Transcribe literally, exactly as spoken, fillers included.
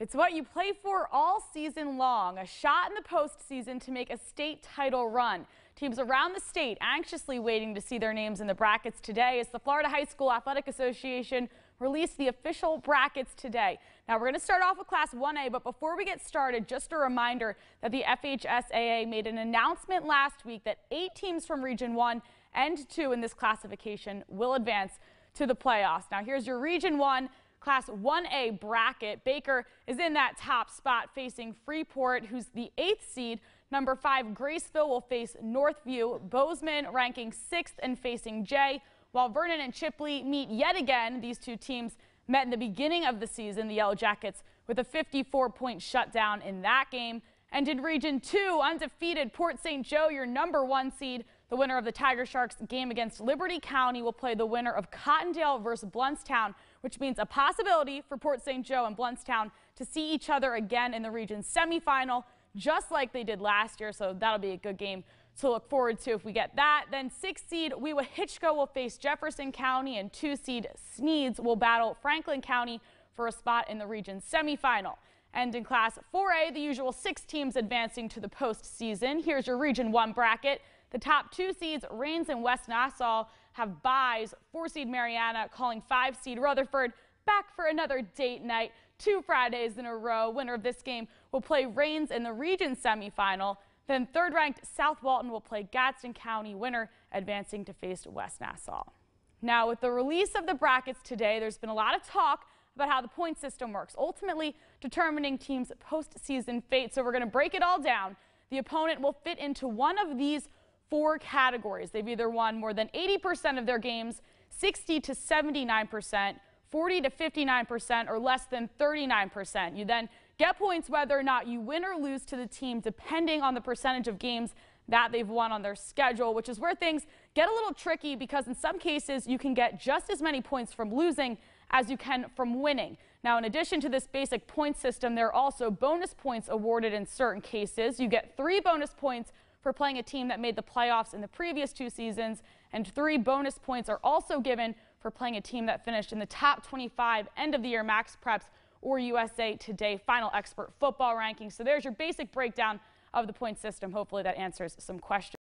It's what you play for all season long, a shot in the postseason to make a state title run. Teams around the state anxiously waiting to see their names in the brackets today as the Florida High School Athletic Association released the official brackets today. Now we're going to start off with Class one A, but before we get started, just a reminder that the F H S A A made an announcement last week that eight teams from Region one and two in this classification will advance to the playoffs. Now here's your Region one Class one A bracket. Baker is in that top spot facing Freeport, who's the eighth seed. Number five, Graceville will face Northview. Bozeman ranking sixth and facing Jay, while Vernon and Chipley meet yet again. These two teams met in the beginning of the season, the Yellow Jackets with a fifty-four point shutdown in that game. And in Region two, undefeated Port Saint Joe, your number one seed. The winner of the Tiger Sharks game against Liberty County will play the winner of Cottondale versus Blountstown, which means a possibility for Port Saint Joe and Blountstown to see each other again in the region semifinal, just like they did last year. So that'll be a good game to look forward to if we get that. Then six seed Weewahitchka will face Jefferson County, and two seed Sneads will battle Franklin County for a spot in the region semifinal. And in Class four A, the usual six teams advancing to the postseason. Here's your Region one bracket. The top two seeds, Rains and West Nassau, have byes. Four seed Mariana calling five seed Rutherford back for another date night. Two Fridays in a row. Winner of this game will play Rains in the region semifinal. Then third-ranked South Walton will play Gadsden County, winner advancing to face West Nassau. Now, with the release of the brackets today, there's been a lot of talk about how the point system works, ultimately determining teams' postseason fate. So we're going to break it all down. The opponent will fit into one of these four categories. They've either won more than eighty percent of their games, sixty to seventy-nine percent, forty to fifty-nine percent, or less than thirty-nine percent. You then get points whether or not you win or lose to the team, depending on the percentage of games that they've won on their schedule, which is where things get a little tricky because in some cases you can get just as many points from losing as you can from winning. Now, in addition to this basic point system, there are also bonus points awarded in certain cases. You get three bonus points for playing a team that made the playoffs in the previous two seasons, and three bonus points are also given for playing a team that finished in the top twenty-five end of the year Max Preps or U S A Today Final Expert Football Rankings. So there's your basic breakdown of the point system. Hopefully that answers some questions.